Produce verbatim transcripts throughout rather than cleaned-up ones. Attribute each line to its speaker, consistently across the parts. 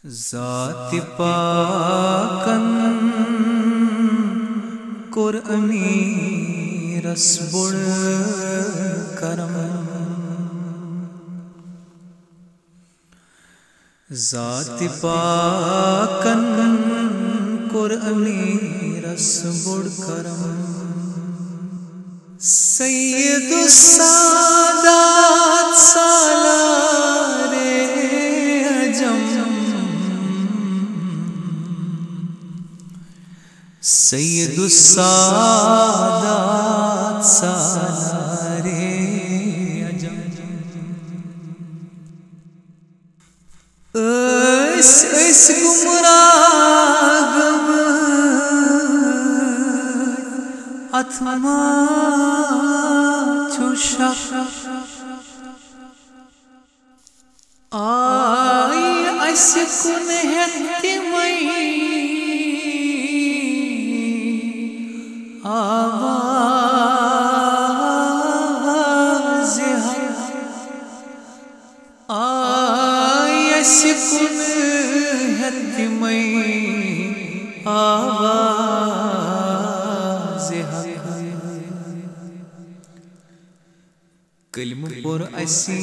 Speaker 1: ذات پاکن کور امیرس بڑ کرم ذات پاکن کور امیرس بڑ کرم سید السادات سالار عجم سید السادات سالار عجم اس اس گمراہ اتما چوشا آئی اس کن ہتمئی آواز حق آئی اس کن ہتمئی آواز حق کلم پر اسی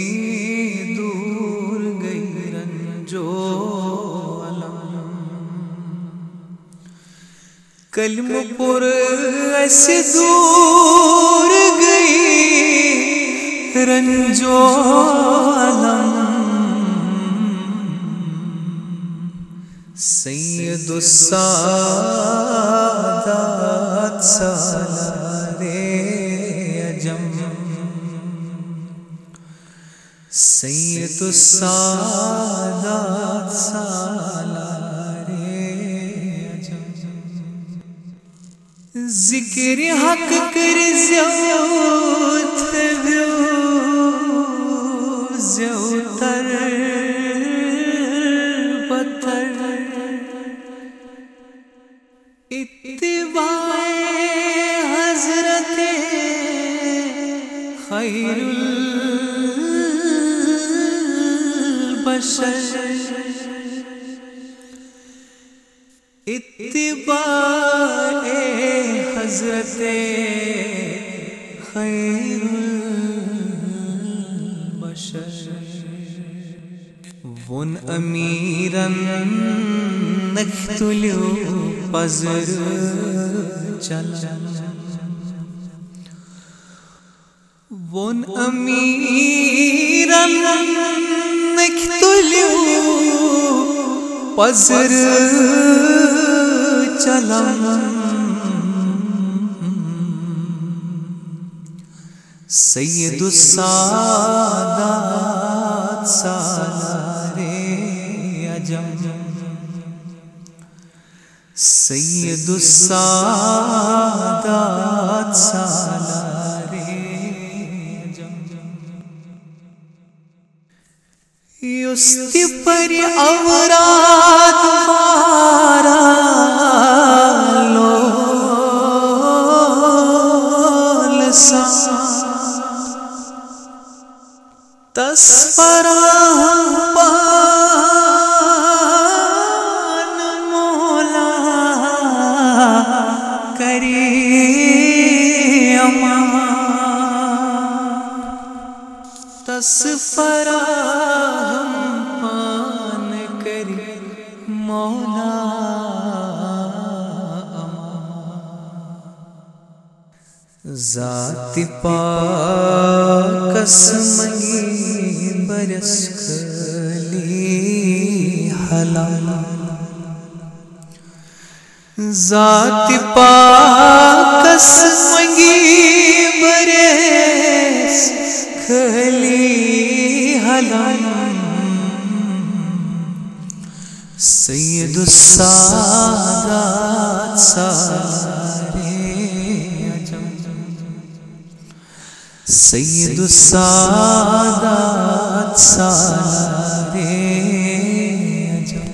Speaker 1: دور گئی رنجو علم کلم پر اسی دور گئی رنجو علم سید السادات سالار عجم سید السادات سالار عجم ذکر حق کر زیوت زیوتر بتر اتباع حضرت خیر البشر اتباع حضرت خیر البشر ون امیرن نختلیو پزر چلا ون امیرن نختلیو پزر چلا سید السادات سالار عجم سید السادات سالار عجم یستی پر اوراد وارا لول سا تسفران پان مولا کریم تسفران پان کری مولا ذات پاکس منگی برس کلی حلال ذات پاکس منگی برس کلی حلال سید السادات سالار عجم سید السادات سالار عجم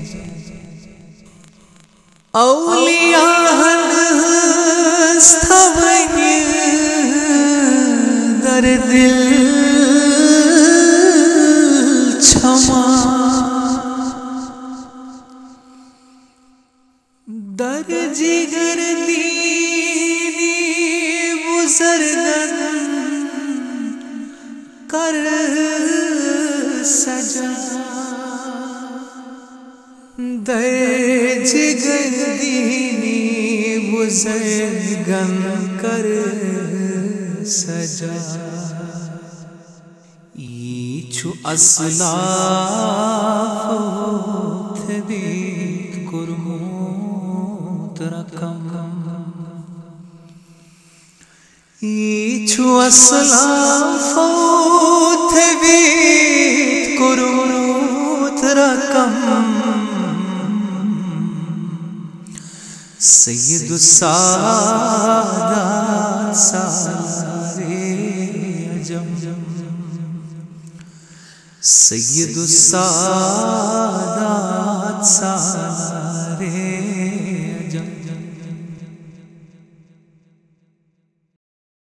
Speaker 1: اولیاء ہستوئیں در دل چھما در جگر دینی بزرگن کر سجا در جگر دینی بزرگن کر سجا ایچو اسلاف بیت کرموت رکم ایچو اسلاف بیت کرموت رکم سید السادات سالارے عجم سید السادات سالارے